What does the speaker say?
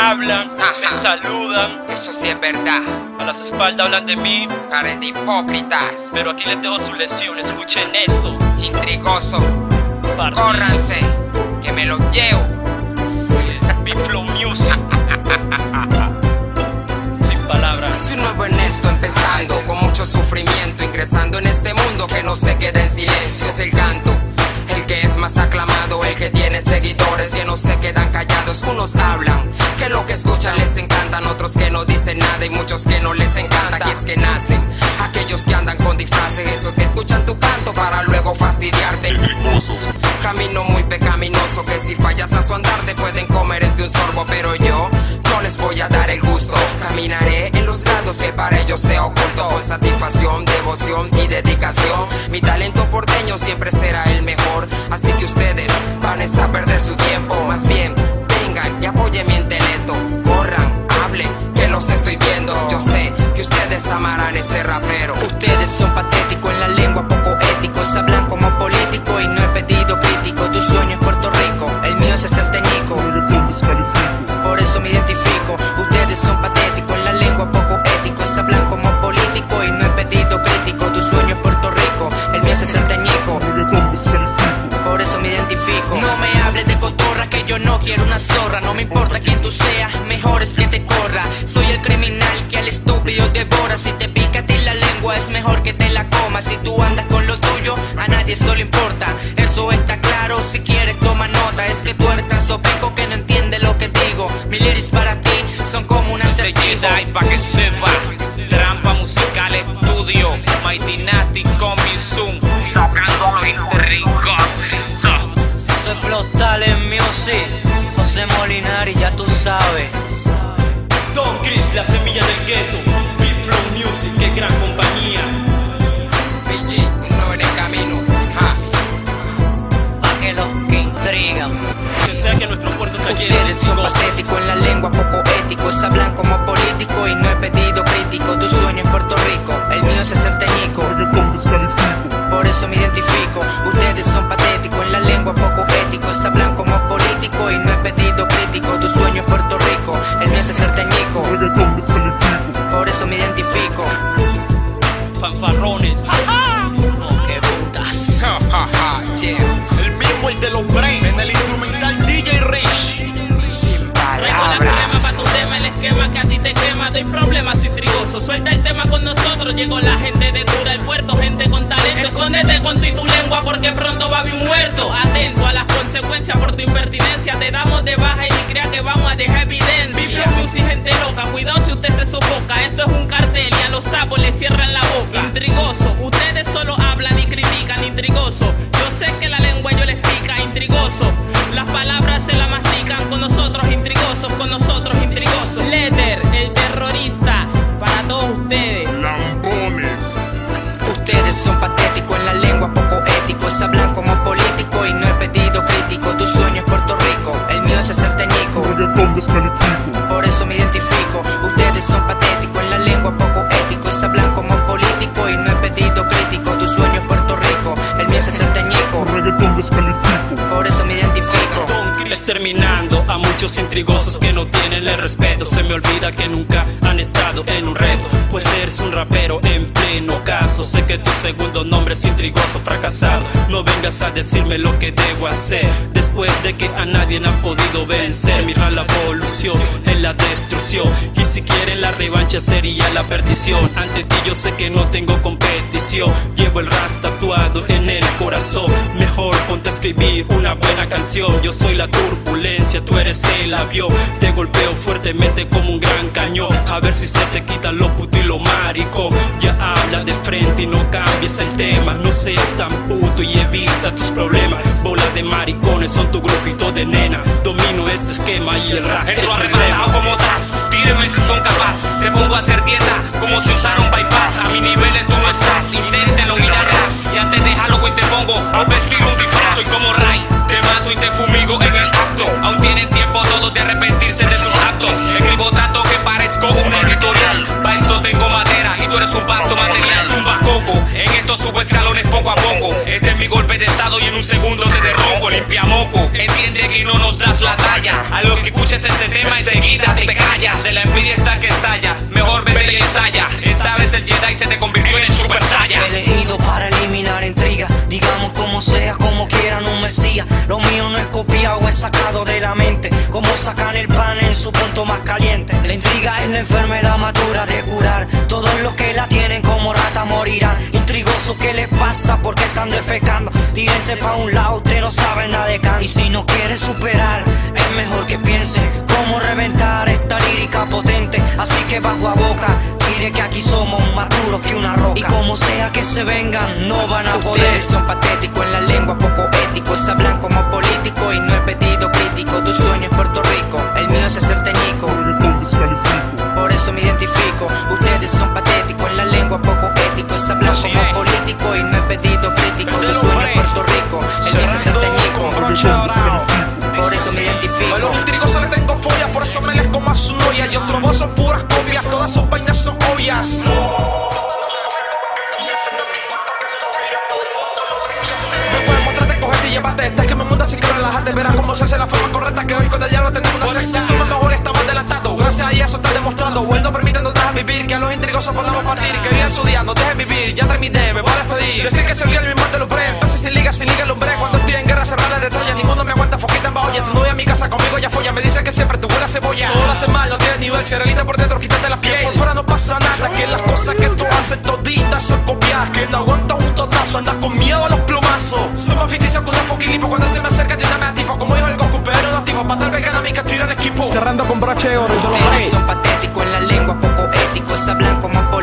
hablan, me saludan. Eso sí es verdad. A las espaldas hablan de mí, Cara de hipócritas. pero aquí les dejo su lección. Escuchen esto. Intrigoso. Partido. Córranse, que me lo llevo. Mi flow music. Sin palabras. Soy un nuevo Ernesto empezando, con mucho sufrimiento, ingresando en este mundo que no se queda en silencio. Es el canto, el que es más aclamado, el que tiene seguidores que no se quedan callados. Unos hablan, que lo que escuchan les encantan, otros que no dicen nada y muchos que no les encanta. Aquí es que nacen aquellos que andan con disfraces, esos que escuchan tu canto para luego fastidiarte. Camino muy pecaminoso, que si fallas a su andar te pueden comer de un sorbo, pero yo no les voy a dar el gusto. Caminaré en los lados que para ellos sea oculto, con satisfacción, devoción y dedicación. Mi talento porteño siempre será el mejor, así que ustedes van a perder su tiempo. Más bien, vengan y apoyen mi intelecto. Corran, hablen, que los estoy viendo. Yo sé que ustedes amarán este rapero. Ustedes son patéticos en la lengua, poco éticos, hablan como políticos y no he pedido crítico. Tu sueño es Puerto Rico, el mío es ser teñico. Por eso me identifico. Ustedes son patéticos en la lengua, poco éticos, hablan como políticos y no he pedido crítico. Tu sueño es Puerto Rico, el mío es ser teñico. Por eso me identifico. No me hables de cotorra, que yo no quiero una zorra. No me importa quién tú seas, mejor es que te corra. Soy el criminal que al estúpido devora. Si te pica a ti la lengua es mejor que te la comas. Si tú andas con lo tuyo, a nadie eso le importa. Eso está claro, si quieres toma nota. Es que tú eres tan sopeco que no entiendes lo que digo. Mis lyrics para ti son como un acertijo. Y pa' que sepa, trampa musical estudio, Mighty Nati con mi Zoom, sacando los ricos. Soy Plotales Music, José Molinari, ya tú sabes. Don Chris, la semilla del ghetto. Big Flow Music, qué gran compañía. BG, uno en el camino. Ja. Pa' que los que intrigan. Que sea que nuestro puerto está lleno de Ustedes son cosas. patéticos en la lengua, poco éticos, hablan como políticos y no he pedido crítico. Tu sueño es Puerto Rico, el mío es ser teñico. Por eso me identifico. Ustedes son patéticos en la lengua, poco éticos, hablan como políticos y no he pedido crítico. Tu sueño es Puerto Rico, el mío es ser teñico. Por eso me identifico. Fanfarrones. ¡Qué putas! Ja, ja, ja, yeah. El mismo, el de los brains. En el instrumental DJ Rich. Sin Traigo la crema palabras. pa' tu tema, el esquema que a ti te quema. Doy problemas intrigosos, suelta el tema con nosotros. Llegó la gente de Dura el Puerto, gente con talento. Escóndete con tu lengua porque pronto va a haber un muerto. Atento a las consecuencias por tu impertinencia. Te damos de baja y ni crea que vamos a dejar evidencia. Big Flow Music, gente loca, cuidado si usted se sofoca. Esto es un cartel y a los sapos le cierran la boca. Intrigoso, ustedes solo hablan y critican. Intrigoso, yo sé que la lengua yo les pica. Intrigoso, las palabras se la mastican. Con nosotros intrigosos, con nosotros intrigosos. Leder, el terrorista, para todos ustedes. Ustedes son patéticos en la lengua, poco éticos, hablan como políticos y no he pedido crítico. Tu sueño es Puerto Rico, el mío es ser teñico. Por eso me identifico. Ustedes son patéticos en la lengua, poco éticos, hablan como políticos y no he pedido crítico. Tu sueño es Puerto Rico, el mío es ser teñico. Por eso me identifico. Exterminando a muchos intrigosos que no tienen el respeto. Se me olvida que nunca han estado en un reto, pues eres un rapero en pleno caso. Sé que tu segundo nombre es intrigoso, fracasado. No vengas a decirme lo que debo hacer, después de que a nadie han podido vencer. Mira la evolución en la destrucción, y si quieren la revancha sería la perdición. Ante ti yo sé que no tengo competición, llevo el rap tatuado en el corazón. Mejor ponte a escribir una buena canción. Yo soy la turbulencia, tú eres el avión. Te golpeo fuertemente como un gran cañón, a ver si se te quita lo puto y lo maricón. Ya habla de frente y no cambies el tema. No seas tan puto y evita tus problemas. Bola de maricones son tu grupito de nena. Domino este esquema y el rap Entro es mi arrebatado lema. como estás, tírenme si son capaz. Te pongo a hacer dieta como si usaron bypass. A mi nivel tú no estás, inténtalo y darás. Y antes de Halloween te pongo a vestir un disfraz. Soy como Ray, te mato y te fumigo en el acto. Aún tienen tiempo todos de arrepentirse de sus actos. Escribo tanto que parezco un editorial. Pa' esto tengo madera y tú eres un pasto material. Tumba coco, en esto subo escalones poco a poco. Este es mi golpe de estado y en un segundo te derrumbo. Limpia moco, entiende y no nos das la talla. A los que escuches este tema enseguida te callas. De la envidia está que estalla, mejor vete y ensaya. Esta vez el Jedi se te convirtió en el Super Saiyan. Elegido para eliminar intrigas, digamos como sea, como quieran un mesías. Lo mío no es copiado, es sacado de la mente, como sacan el pan en su punto más caliente. La intriga es la enfermedad madura de curar, todos los que la tienen como rata morirán. Intrigoso, ¿qué les pasa? Porque están defecando. Tírense pa' un lado, ustedes no saben nada de can. Y si no quieren superar, es mejor que piensen cómo reventar esta lírica potente. Así que bajo a boca, diré que aquí somos más duros que una roca. Y como sea que se vengan, no van a poder. Ustedes son patéticos en la lengua, poco éticos. Hablan como políticos y no he pedido crítico. Tu sueño es Puerto Rico, el mío es ser teñico. Por eso me identifico. Ustedes son patéticos en la lengua, poco éticos. Hablan como políticos y no he pedido crítico. Tu sueño es Puerto Rico, el mío es ser teñico. Por eso me identifico. A los intrigosos les tengo fobia, por eso me les como a su novia. Y otros vos son puras copias, todas sus vainas son obvias. Después mostrarte, cogerte y llevarte. Esta es que me manda así que relájate. Verás cómo se hace la forma correcta, que hoy con el diablo tenemos una secta. Somos mejores, estamos adelantados. Gracias a eso está demostrando. Bueno, permitiendo dejar vivir, que a los intrigosos podamos partir. Que vivan su día, no dejen vivir. Ya terminé, me voy a despedir. Decir que soy el mismo te lo pre. Pase sin liga el hombre. Cuando estoy en guerra, cerrarle de Troya. Ninguno me aguanta, foquita en baolla. Tu novia a mi casa conmigo ya folla. Me dice que siempre tu buena cebolla. Todo lo hace mal, no tiene nivel. Si realita por dentro, quítate la piel. Por fuera no pasa nada. Que las cosas que tú haces toditas son copiadas. Que no aguantas un totazo, andas con miedo a los plomazos. Somos ficticios con un foquilipo. Cuando se me acerca, yo me tipo. Como dijo el Goku, pero no tipo. Para tal vez ganar mi que tiran equipo. Cerrando con broche de oro y todo lo Ustedes son patéticos en la lengua, poco éticos. Hablan como políticos